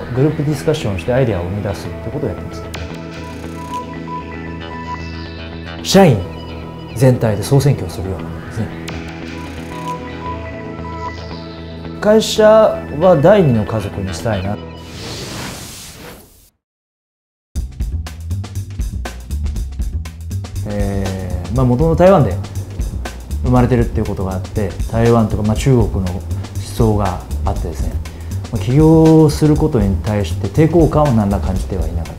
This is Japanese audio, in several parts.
グループディスカッションしてアイデアを生み出すということをやってます。社員全体で総選挙をするようなものですね。会社は第二の家族にしたいな。もともと台湾で生まれてるっていうことがあって、台湾とか中国の思想があってですね、起業することに対して抵抗感を何ら感じてはいなかった。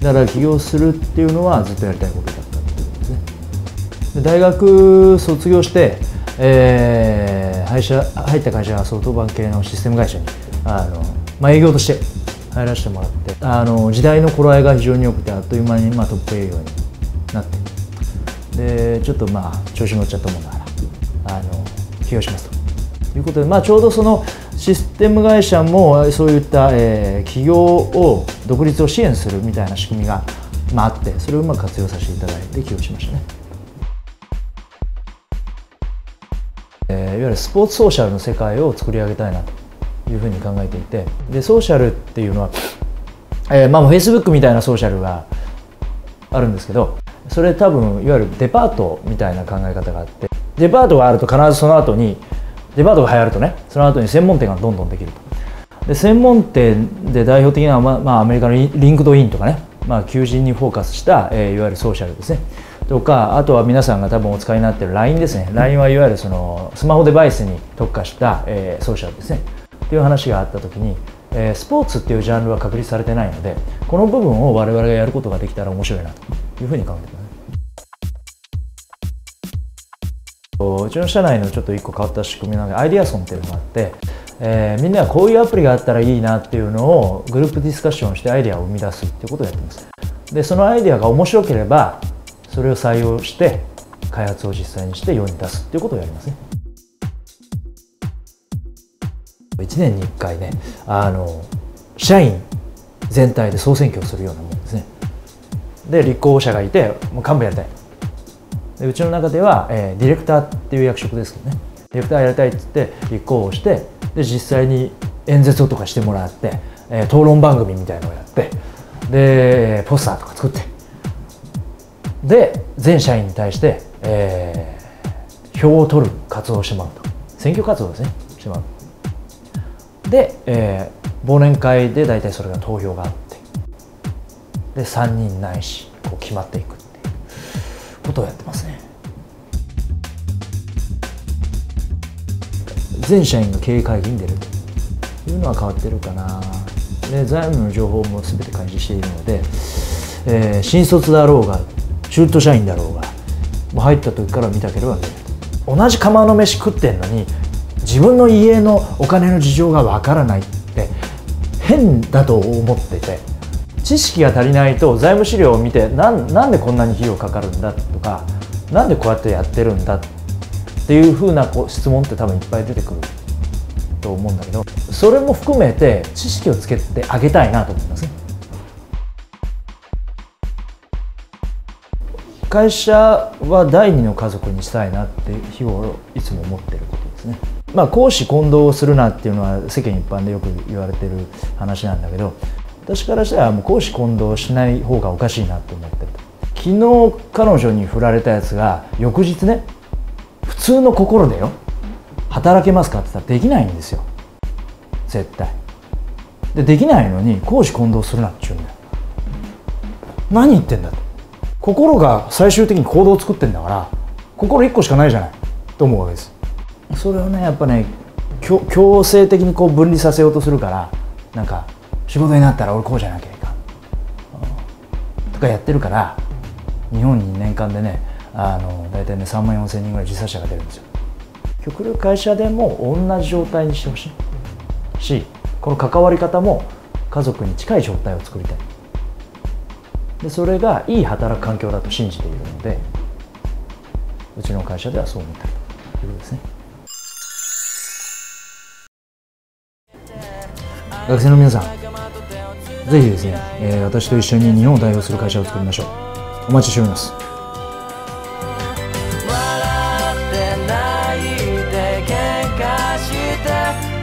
だから起業するっていうのはずっとやりたいことだったっていうことですね。で大学卒業して、入った会社はソフトバンク系のシステム会社に営業として入らせてもらって、時代の頃合いが非常に良くて、あっという間にトップ営業になって、でちょっと調子乗っちゃったもんだから起業しますということで、ちょうどそのシステム会社もそういった、起業を独立を支援するみたいな仕組みが、あって、それをうまく活用させていただいて起業しましたね。いわゆるスポーツソーシャルの世界を作り上げたいなというふうに考えていて、でソーシャルっていうのは、Facebook みたいなソーシャルがあるんですけど、それ多分いわゆるデパートみたいな考え方があって、デパートがあると必ずその後にデパートが流行るとね、その後に専門店がどんどんできると。で専門店で代表的なのは、アメリカのリンクドインとかね、求人にフォーカスした、いわゆるソーシャルですねとか、あとは皆さんが多分お使いになっている LINE ですね。 LINE はいわゆるそのスマホデバイスに特化した、ソーシャルですねという話があった時に、スポーツっていうジャンルは確立されてないので、この部分を我々がやることができたら面白いなというふうに考えています。うちの社内のちょっと一個変わった仕組みなので、アイデアソンっていうのがあって、みんながこういうアプリがあったらいいなっていうのをグループディスカッションしてアイデアを生み出すっていうことをやってます。でそのアイデアが面白ければそれを採用して開発を実際にして世に出すっていうことをやりますね。1年に1回ね、社員全体で総選挙をするようなものですね。で立候補者がいて、もう幹部やりたい。でうちの中では、ディレクターっていう役職ですけどね、ディレクターやりたいって言って立候補して、で実際に演説とかしてもらって、討論番組みたいなのをやって、でポスターとか作って、で全社員に対して、票を取る活動をしてもらうと、選挙活動ですねしてもらう。で、忘年会で大体それが投票があって、で3人ないしこう決まっていくっていうことをやってますね。全社員が経営会議に出るというのは変わってるかな。で財務の情報も全て開示しているので、新卒だろうが中途社員だろうが、もう入った時から見たければ見えると。同じ釜の飯食ってんのに自分の家のお金の事情がわからないって変だと思ってて、知識が足りないと財務資料を見てなんでこんなに費用かかるんだとか、なんでこうやってやってるんだっていうふうな質問って多分いっぱい出てくると思うんだけど、それも含めて知識をつけてあげたいなと思いますね。会社は第二の家族にしたいなって日頃いつも思ってることですね。公私混同をするなっていうのは世間一般でよく言われてる話なんだけど、私からしたらもう公私混同しない方がおかしいなと思ってる。昨日彼女に振られたやつが翌日ね、普通の心でよ働けますかって言ったらできないんですよ絶対。できないのに公私混同するなって言うんだよ。何言ってんだと。心が最終的に行動を作ってんだから、心一個しかないじゃないと思うわけです。それをねやっぱね強制的にこう分離させようとするから、なんか仕事になったら俺こうじゃなきゃいかんとかやってるから、日本に年間でね大体ね3万4千人ぐらい自殺者が出るんですよ。極力会社でも同じ状態にしてほしいし、この関わり方も家族に近い状態を作りたい。でそれがいい働く環境だと信じているので、うちの会社ではそう思っているということですね。学生の皆さん、ぜひですね、私と一緒に日本を代表する会社を作りましょう。お待ちしております。 笑って泣いて喧嘩して